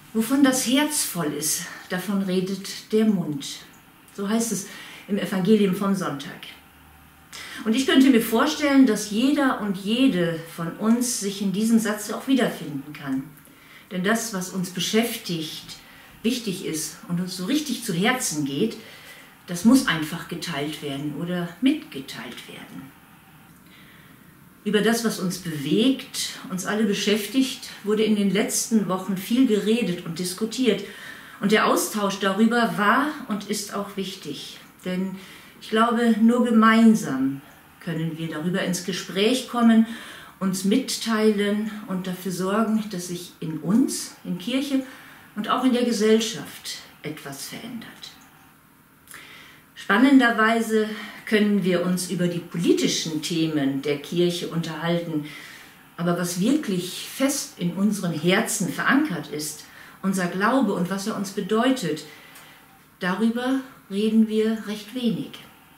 Wovon das Herz voll ist, davon redet der Mund. So heißt es im Evangelium vom Sonntag. Und ich könnte mir vorstellen, dass jeder und jede von uns sich in diesem Satz auch wiederfinden kann. Denn das, was uns beschäftigt, wichtig ist und uns so richtig zu Herzen geht, das muss einfach geteilt werden oder mitgeteilt werden. Über das, was uns bewegt, uns alle beschäftigt, wurde in den letzten Wochen viel geredet und diskutiert. Und der Austausch darüber war und ist auch wichtig. Denn ich glaube, nur gemeinsam können wir darüber ins Gespräch kommen, uns mitteilen und dafür sorgen, dass sich in uns, in Kirche und auch in der Gesellschaft etwas verändert. Spannenderweise können wir uns über die politischen Themen der Kirche unterhalten, aber was wirklich fest in unseren Herzen verankert ist, unser Glaube und was er uns bedeutet, darüber reden wir recht wenig.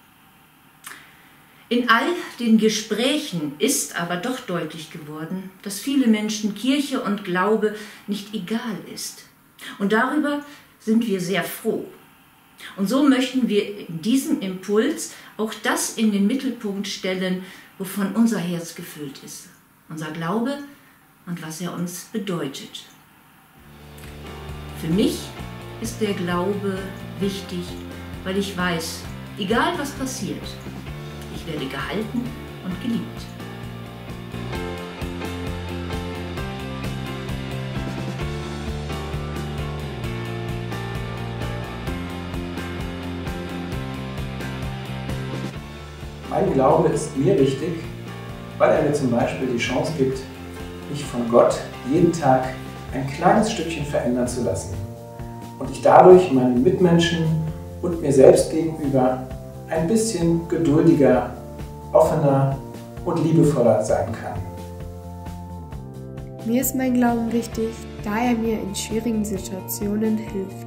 In all den Gesprächen ist aber doch deutlich geworden, dass viele Menschen Kirche und Glaube nicht egal ist. Und darüber sind wir sehr froh. Und so möchten wir in diesem Impuls auch das in den Mittelpunkt stellen, wovon unser Herz gefüllt ist. Unser Glaube und was er uns bedeutet. Für mich ist der Glaube wichtig, weil ich weiß, egal was passiert, ich werde gehalten und geliebt. Mein Glaube ist mir wichtig, weil er mir zum Beispiel die Chance gibt, mich von Gott jeden Tag ein kleines Stückchen verändern zu lassen und ich dadurch meinen Mitmenschen und mir selbst gegenüber ein bisschen geduldiger, offener und liebevoller sein kann. Mir ist mein Glauben wichtig, da er mir in schwierigen Situationen hilft.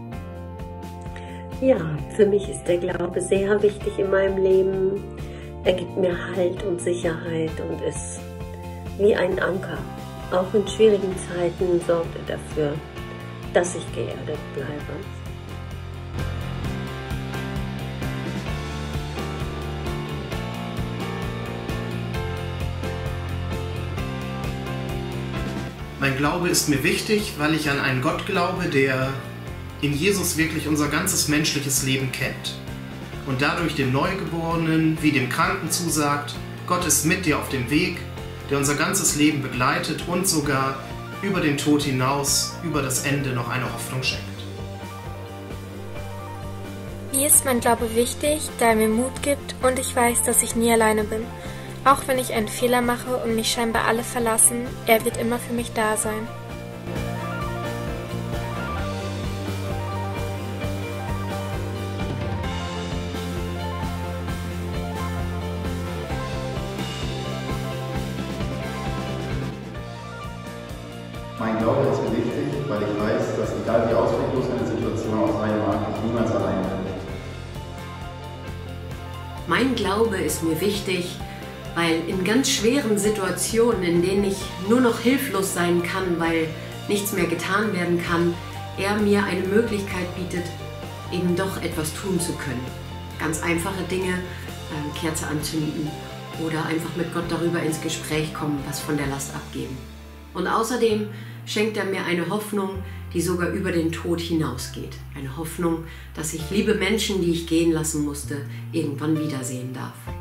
Ja, für mich ist der Glaube sehr wichtig in meinem Leben. Er gibt mir Halt und Sicherheit und ist wie ein Anker. Auch in schwierigen Zeiten sorgt er dafür, dass ich geerdet bleibe. Mein Glaube ist mir wichtig, weil ich an einen Gott glaube, der in Jesus wirklich unser ganzes menschliches Leben kennt und dadurch dem Neugeborenen wie dem Kranken zusagt, Gott ist mit dir auf dem Weg, der unser ganzes Leben begleitet und sogar über den Tod hinaus, über das Ende noch eine Hoffnung schenkt. Mir ist mein Glaube wichtig, da er mir Mut gibt und ich weiß, dass ich nie alleine bin. Auch wenn ich einen Fehler mache und mich scheinbar alle verlassen, er wird immer für mich da sein. Mein Glaube ist mir wichtig, weil ich weiß, dass egal wie ausweglos eine Situation auch sein mag, ich niemals allein bin. Mein Glaube ist mir wichtig, weil in ganz schweren Situationen, in denen ich nur noch hilflos sein kann, weil nichts mehr getan werden kann, er mir eine Möglichkeit bietet, eben doch etwas tun zu können. Ganz einfache Dinge, Kerze anzünden oder einfach mit Gott darüber ins Gespräch kommen, was von der Last abgeben. Und außerdem schenkt er mir eine Hoffnung, die sogar über den Tod hinausgeht. Eine Hoffnung, dass ich liebe Menschen, die ich gehen lassen musste, irgendwann wiedersehen darf.